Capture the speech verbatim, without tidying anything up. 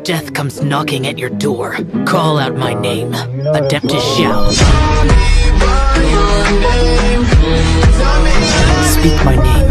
death comes knocking at your door, call out my name, Adeptus Xiao. Speak my name.